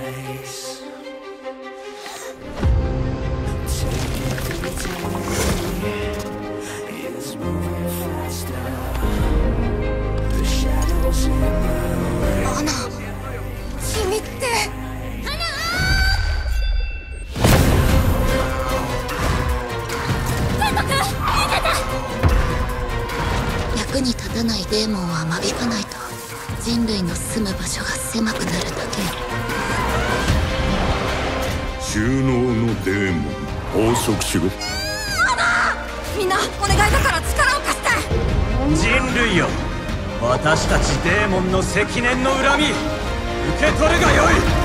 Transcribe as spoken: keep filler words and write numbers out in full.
アナ、君って。役に立たないデーモンは間引かないと人類の住む場所が狭くなるだけ。 収納のデーモン拘束しろ。 みんなお願いだから力を貸して。 人類よ、私たちデーモンの積年の恨み受け取るがよい。